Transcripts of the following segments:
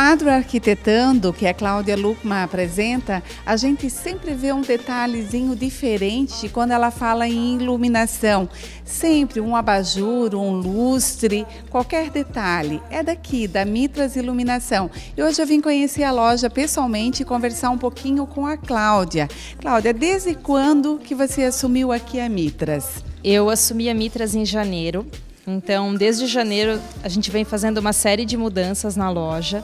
quadro Arquitetando, que a Cláudia Luckmann apresenta, a gente sempre vê um detalhezinho diferente quando ela fala em iluminação. Sempre um abajur, um lustre, qualquer detalhe. É daqui, da Mitras Iluminação. E hoje eu vim conhecer a loja pessoalmente e conversar um pouquinho com a Cláudia. Cláudia, desde quando que você assumiu aqui a Mitras? Eu assumi a Mitras em janeiro. Então, desde janeiro, a gente vem fazendo uma série de mudanças na loja.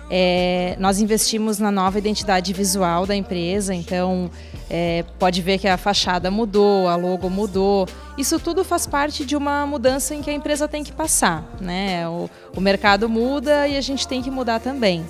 Nós investimos na nova identidade visual da empresa, então pode ver que a fachada mudou, a logo mudou. Isso tudo faz parte de uma mudança em que a empresa tem que passar, né? O mercado muda e a gente tem que mudar também.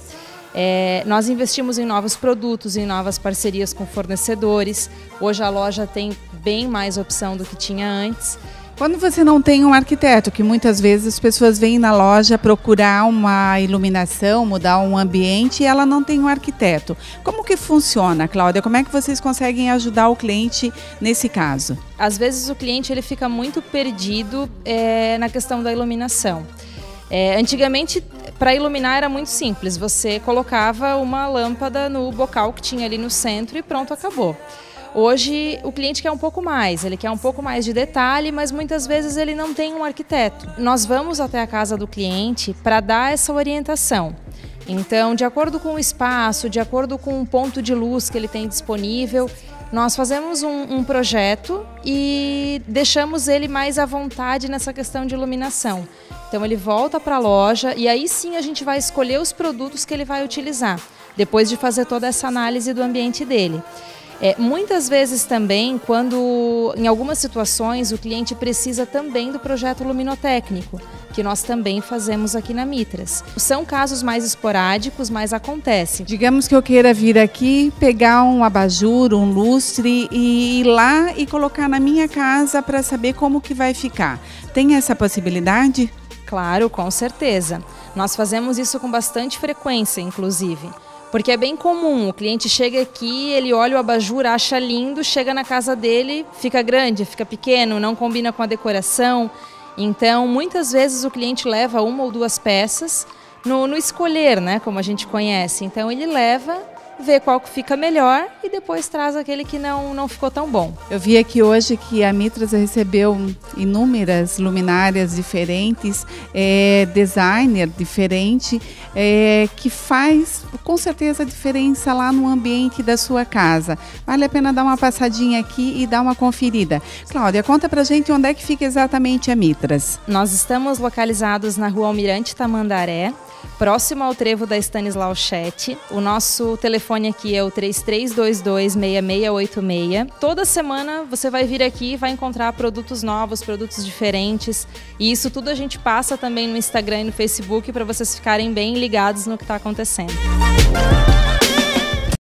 Nós investimos em novos produtos, em novas parcerias com fornecedores. Hoje a loja tem bem mais opção do que tinha antes. Quando você não tem um arquiteto, que muitas vezes as pessoas vêm na loja procurar uma iluminação, mudar um ambiente e ela não tem um arquiteto. Como que funciona, Cláudia? Como é que vocês conseguem ajudar o cliente nesse caso? Às vezes o cliente ele fica muito perdido na questão da iluminação. Antigamente, para iluminar era muito simples. Você colocava uma lâmpada no bocal que tinha ali no centro e pronto, acabou. Hoje o cliente quer um pouco mais, ele quer um pouco mais de detalhe, mas muitas vezes ele não tem um arquiteto. Nós vamos até a casa do cliente para dar essa orientação. Então, de acordo com o espaço, de acordo com o ponto de luz que ele tem disponível, nós fazemos um projeto e deixamos ele mais à vontade nessa questão de iluminação. Então ele volta para a loja e aí sim a gente vai escolher os produtos que ele vai utilizar, depois de fazer toda essa análise do ambiente dele. Muitas vezes também, quando em algumas situações o cliente precisa também do projeto luminotécnico, que nós também fazemos aqui na Mitras. São casos mais esporádicos, mas acontece. Digamos que eu queira vir aqui, pegar um abajur, um lustre e ir lá e colocar na minha casa para saber como que vai ficar. Tem essa possibilidade? Claro, com certeza. Nós fazemos isso com bastante frequência, inclusive. Porque é bem comum, o cliente chega aqui, ele olha o abajur, acha lindo, chega na casa dele, fica grande, fica pequeno, não combina com a decoração. Então, muitas vezes o cliente leva uma ou duas peças no escolher, né, como a gente conhece. Então, ele leva, vê qual que fica melhor e depois traz aquele que não ficou tão bom. Eu vi aqui hoje que a Mitras recebeu inúmeras luminárias diferentes, designer diferente, que faz com certeza diferença lá no ambiente da sua casa. Vale a pena dar uma passadinha aqui e dar uma conferida. Cláudia, conta pra gente onde é que fica exatamente a Mitras. Nós estamos localizados na Rua Almirante Tamandaré, próximo ao trevo da Stanislau Schett. O nosso telefone aqui é o 3322-6686. Toda semana você vai vir aqui e vai encontrar produtos novos, produtos diferentes. E isso tudo a gente passa também no Instagram e no Facebook para vocês ficarem bem ligados no que está acontecendo.